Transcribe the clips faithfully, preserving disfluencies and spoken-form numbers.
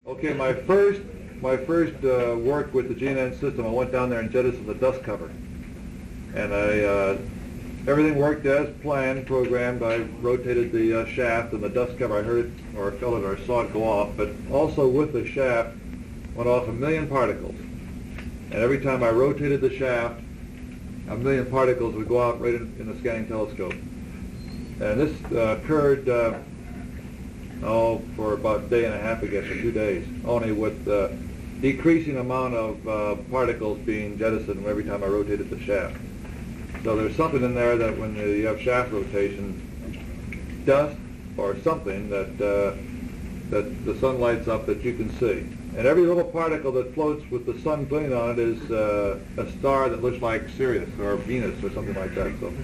Okay, my first my first uh, work with the G N N system, I went down there and jettisoned the dust cover, and I uh, everything worked as planned, programmed. I rotated the uh, shaft, and the dust cover, I heard it or felt it or saw it go off. But also with the shaft went off a million particles, and every time I rotated the shaft, a million particles would go out right in, in the scanning telescope. And this uh, occurred. Uh, Oh, for about a day and a half, I guess, or two days, only with uh, decreasing amount of uh, particles being jettisoned every time I rotated the shaft. So there's something in there that when you have shaft rotation, dust or something that uh, that the sun lights up that you can see. And every little particle that floats with the sun gleaming on it is uh, a star that looks like Sirius or Venus or something like that. So.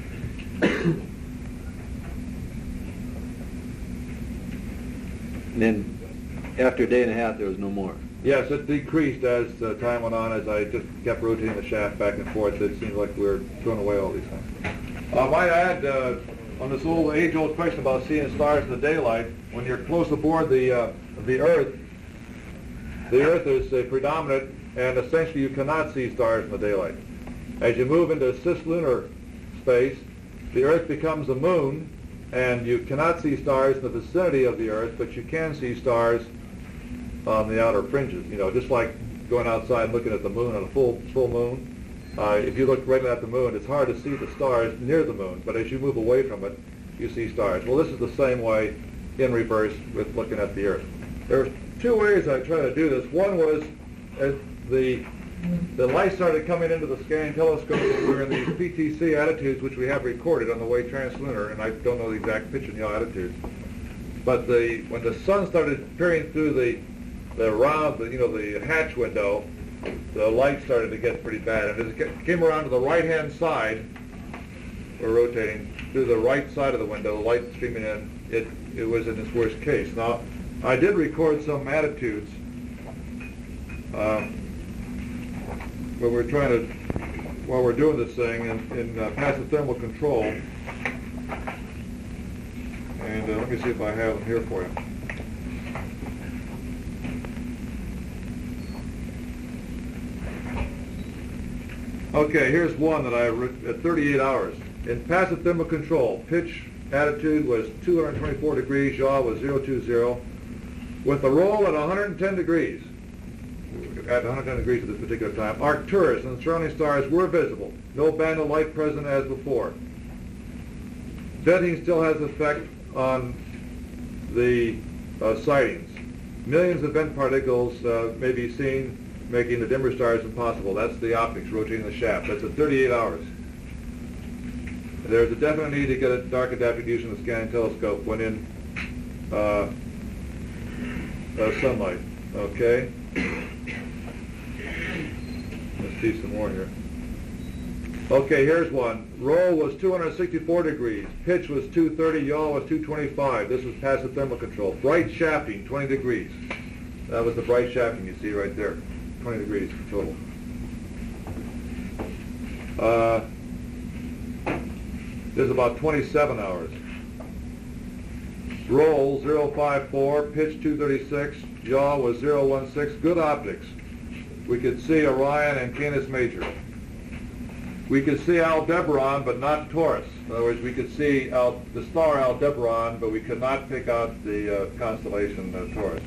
And then after a day and a half, there was no more. Yes, it decreased as uh, time went on, as I just kept rotating the shaft back and forth. It seemed like we were throwing away all these things. I might add, uh, on this old age-old question about seeing stars in the daylight, when you're close aboard the, uh, the Earth, the Earth is uh, predominant, and essentially you cannot see stars in the daylight. As you move into cislunar space, the Earth becomes a moon, and you cannot see stars in the vicinity of the Earth, but you can see stars on the outer fringes. You know, just like going outside and looking at the moon on a full full moon. Uh, if you look right at the moon, it's hard to see the stars near the moon, but as you move away from it, you see stars. Well, this is the same way in reverse with looking at the Earth. There were two ways I tried to do this. One was as the the light started coming into the scanning telescope, we were in these P T C attitudes, which we have recorded on the way translunar, and I don't know the exact pitch and yaw attitudes. But the when the sun started peering through the the round, the, you know, the hatch window, the light started to get pretty bad. And as it came around to the right-hand side, we're rotating through the right side of the window, the light streaming in. It it was in its worst case. Now, I did record some attitudes. Um, But we're trying to, while we're doing this thing, in, in uh, passive thermal control, and uh, let me see if I have them here for you. Okay, here's one that I wrote at thirty-eight hours. In passive thermal control, pitch attitude was two hundred twenty-four degrees, yaw was zero two zero, with the roll at one hundred ten degrees. At one hundred ten degrees at this particular time. Arcturus and the surrounding stars were visible. No band of light present as before. Venting still has effect on the uh, sightings. Millions of vent particles uh, may be seen, making the dimmer stars impossible. That's the optics rotating the shaft. That's at thirty-eight hours. There's a definite need to get a dark adapted using the scanning telescope when in uh, uh, sunlight. Okay? Let's see some more here. Okay, here's one. Roll was two hundred sixty-four degrees. Pitch was two thirty. Yaw was two twenty-five. This was passive thermal control. Bright shafting, twenty degrees. That was the bright shafting you see right there. twenty degrees total. Uh, this is about twenty-seven hours. Roll zero five four. Pitch two thirty-six. Yaw was zero one six. Good optics. We could see Orion and Canis Major. We could see Aldebaran, but not Taurus. In other words, we could see Al, the star Aldebaran, but we could not pick out the uh, constellation uh, Taurus.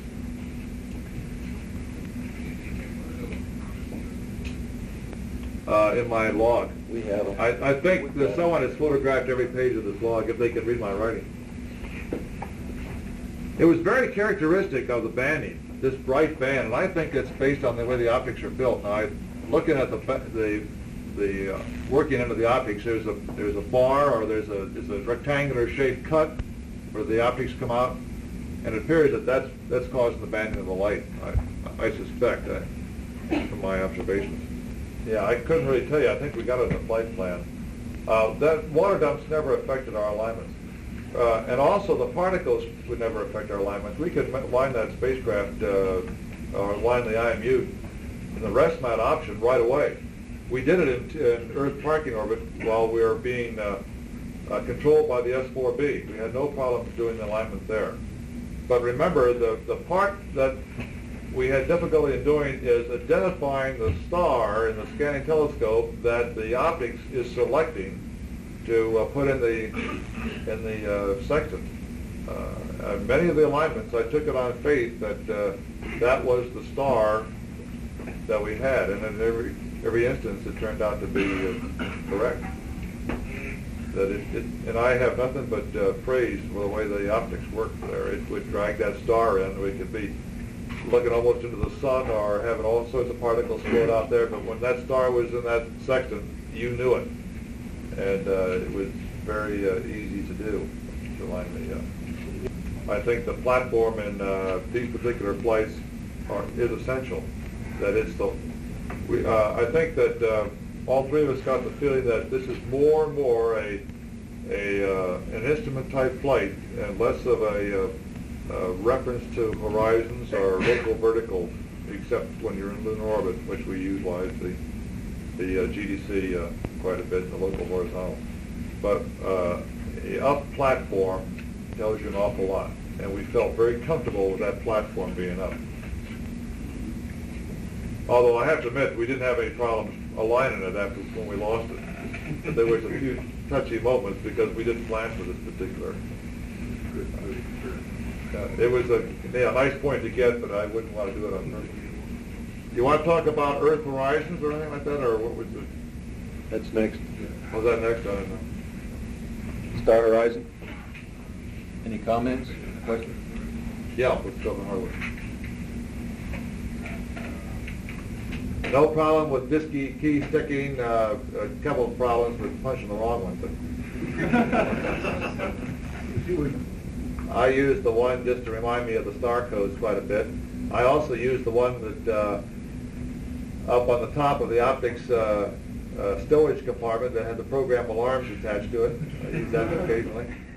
Uh, in my log. We have them. I, I think that someone has photographed every page of this log if they can read my writing. It was very characteristic of the banding. This bright band, and I think it's based on the way the optics are built. Now, I, looking at the the the uh, working end of the optics, there's a there's a bar or there's a there's a rectangular shaped cut where the optics come out, and it appears that that's that's causing the banding of the light. I I suspect uh, from my observations. Yeah, I couldn't really tell you. I think we got it in the flight plan. Uh, that water dumps never affected our alignments. Uh, and also the particles would never affect our alignments. We could line that spacecraft, uh, or line the I M U in the rest mat option right away. We did it in, in Earth parking orbit while we were being uh, uh, controlled by the S four B. We had no problem doing the alignment there. But remember, the, the part that we had difficulty in doing is identifying the star in the scanning telescope that the optics is selecting to uh, put in the in the uh, sextant. Uh, uh, many of the alignments, I took it on faith that uh, that was the star that we had, and in every every instance, it turned out to be uh, correct. That it, it, and I have nothing but uh, praise for the way the optics worked there. It would drag that star in. We could be looking almost into the sun or having all sorts of particles float out there, but when that star was in that sextant, you knew it. And uh, it was very uh, easy to do, to line the, uh, I think the platform in uh, these particular flights are, is essential. That it's the, we, uh, I think that uh, all three of us got the feeling that this is more and more a, a uh, an instrument type flight and less of a uh, uh, reference to horizons or local verticals, except when you're in lunar orbit, which we utilize the the uh, G D C uh, quite a bit in the local horizontal. But uh, a up platform tells you an awful lot, and we felt very comfortable with that platform being up. Although I have to admit, we didn't have any problems aligning it after when we lost it. But there was a few touchy moments because we didn't plan for this particular. Uh, it was a yeah, nice point to get, but I wouldn't want to do it on purpose. You want to talk about Earth horizons or anything like that, or what was it? That's next. What was that next? I don't know. Star horizon. Any comments? Questions? Yeah, let's go to Harwood. No problem with disk key sticking. Uh, a couple of problems with punching the wrong one. But I use the one just to remind me of the star codes quite a bit. I also use the one that uh, up on the top of the optics uh, uh, stowage compartment that had the program alarms attached to it. I use that occasionally.